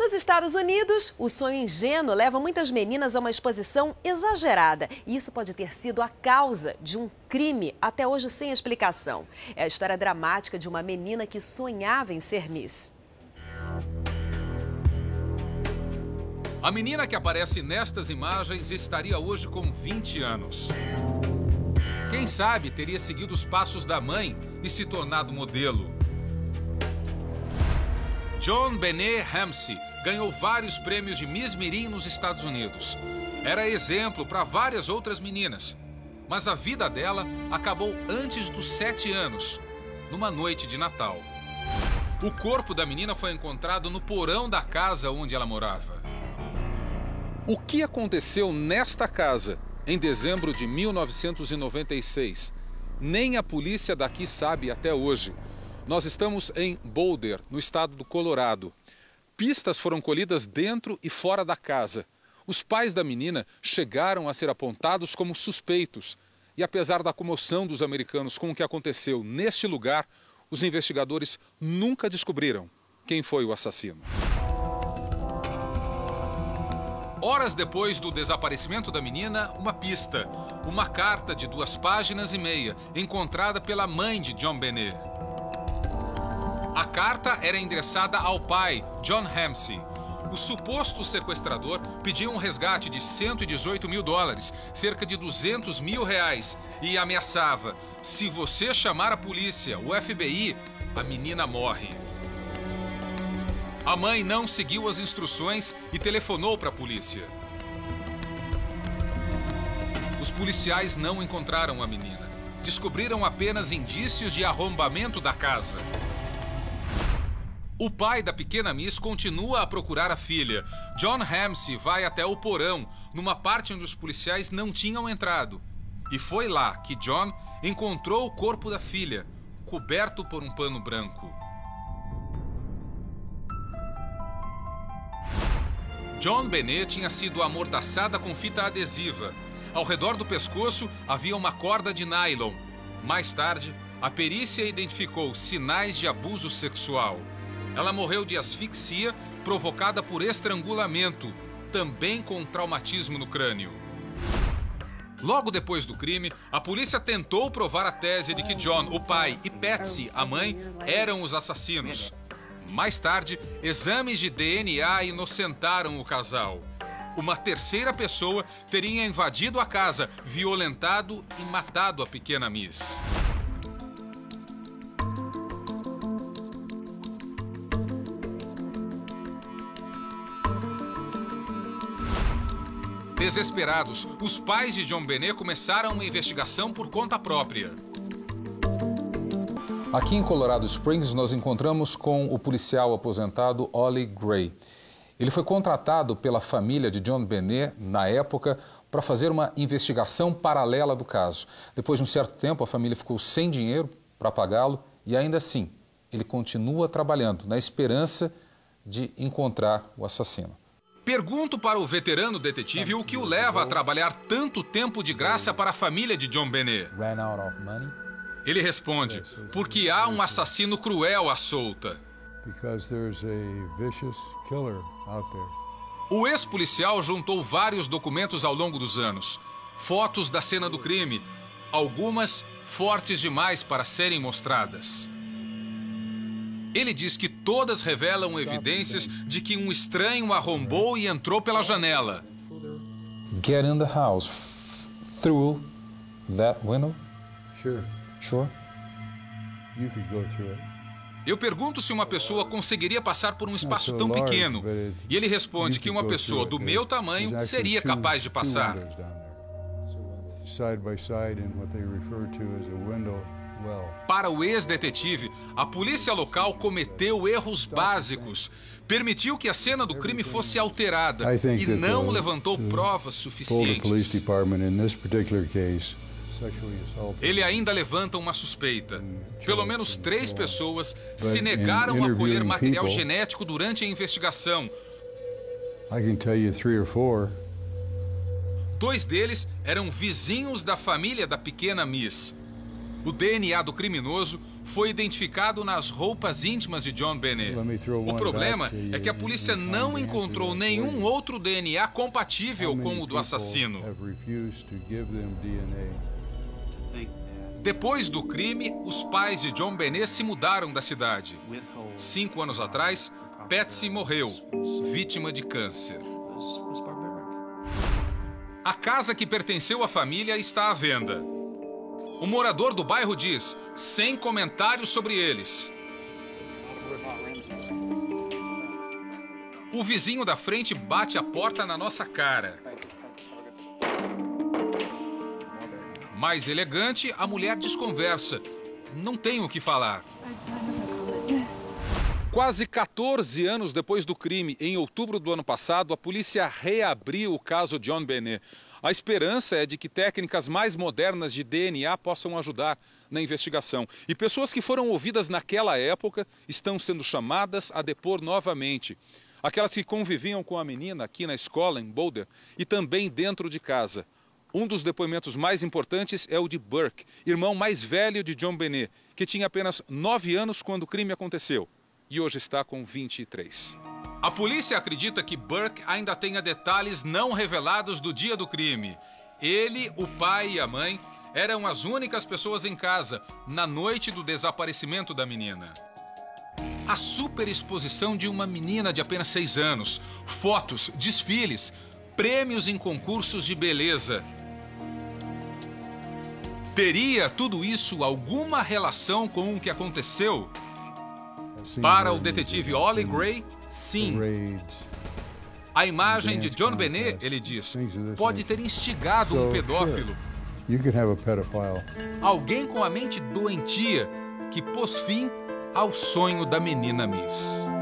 Nos Estados Unidos, o sonho ingênuo leva muitas meninas a uma exposição exagerada. E isso pode ter sido a causa de um crime até hoje sem explicação. É a história dramática de uma menina que sonhava em ser Miss. A menina que aparece nestas imagens estaria hoje com 20 anos. Quem sabe teria seguido os passos da mãe e se tornado modelo. JonBenét Ramsey ganhou vários prêmios de Miss Mirim nos Estados Unidos. Era exemplo para várias outras meninas. Mas a vida dela acabou antes dos 7 anos, numa noite de Natal. O corpo da menina foi encontrado no porão da casa onde ela morava. O que aconteceu nesta casa em dezembro de 1996? Nem a polícia daqui sabe até hoje. Nós estamos em Boulder, no estado do Colorado. Pistas foram colhidas dentro e fora da casa. Os pais da menina chegaram a ser apontados como suspeitos. E apesar da comoção dos americanos com o que aconteceu neste lugar, os investigadores nunca descobriram quem foi o assassino. Horas depois do desaparecimento da menina, uma pista. Uma carta de 2 páginas e meia, encontrada pela mãe de JonBenét. A carta era endereçada ao pai, John Ramsey. O suposto sequestrador pediu um resgate de $118 mil, cerca de R$200 mil, e ameaçava: se você chamar a polícia, o FBI, a menina morre. A mãe não seguiu as instruções e telefonou para a polícia. Os policiais não encontraram a menina. Descobriram apenas indícios de arrombamento da casa. O pai da pequena Miss continua a procurar a filha. John Ramsey vai até o porão, numa parte onde os policiais não tinham entrado. E foi lá que John encontrou o corpo da filha, coberto por um pano branco. JonBenét tinha sido amordaçada com fita adesiva. Ao redor do pescoço havia uma corda de nylon. Mais tarde, a perícia identificou sinais de abuso sexual. Ela morreu de asfixia provocada por estrangulamento, também com traumatismo no crânio. Logo depois do crime, a polícia tentou provar a tese de que John, o pai, e Patsy, a mãe, eram os assassinos. Mais tarde, exames de DNA inocentaram o casal. Uma terceira pessoa teria invadido a casa, violentado e matado a pequena Miss. Desesperados, os pais de JonBenét começaram uma investigação por conta própria. Aqui em Colorado Springs, nós encontramos com o policial aposentado Ollie Gray. Ele foi contratado pela família de JonBenét, na época, para fazer uma investigação paralela do caso. Depois de um certo tempo, a família ficou sem dinheiro para pagá-lo e, ainda assim, ele continua trabalhando na esperança de encontrar o assassino. Pergunto para o veterano detetive o que o leva a trabalhar tanto tempo de graça para a família de JonBenét. Ele responde: porque há um assassino cruel à solta. O ex-policial juntou vários documentos ao longo dos anos. Fotos da cena do crime, algumas fortes demais para serem mostradas. Ele diz que todas revelam evidências de que um estranho arrombou e entrou pela janela. Get in the house through that window? Sure. You could go through it. Eu pergunto se uma pessoa conseguiria passar por um espaço tão pequeno. E ele responde que uma pessoa do meu tamanho seria capaz de passar. Para o ex-detetive, a polícia local cometeu erros básicos. Permitiu que a cena do crime fosse alterada e não levantou provas suficientes. Ele ainda levanta uma suspeita. Pelo menos 3 pessoas se negaram a colher material genético durante a investigação. 2 deles eram vizinhos da família da pequena Miss. O DNA do criminoso foi identificado nas roupas íntimas de John Benet. O problema é que a polícia não encontrou nenhum outro DNA compatível com o do assassino. Depois do crime, os pais de John Benet se mudaram da cidade. 5 anos atrás, Patsy morreu, vítima de câncer. A casa que pertenceu à família está à venda. O morador do bairro diz, sem comentários sobre eles. O vizinho da frente bate a porta na nossa cara. Mais elegante, a mulher desconversa. Não tem o que falar. Quase 14 anos depois do crime, em outubro do ano passado, a polícia reabriu o caso John Benet. A esperança é de que técnicas mais modernas de DNA possam ajudar na investigação. E pessoas que foram ouvidas naquela época estão sendo chamadas a depor novamente. Aquelas que conviviam com a menina aqui na escola, em Boulder, e também dentro de casa. Um dos depoimentos mais importantes é o de Burke, irmão mais velho de John Benet, que tinha apenas 9 anos quando o crime aconteceu e hoje está com 23. A polícia acredita que Burke ainda tenha detalhes não revelados do dia do crime. Ele, o pai e a mãe eram as únicas pessoas em casa na noite do desaparecimento da menina. A superexposição de uma menina de apenas 6 anos, fotos, desfiles, prêmios em concursos de beleza. Teria tudo isso alguma relação com o que aconteceu? Para o detetive Ollie Gray, sim. A imagem de John Benet, ele diz, pode ter instigado um pedófilo. Alguém com a mente doentia que pôs fim ao sonho da menina Miss.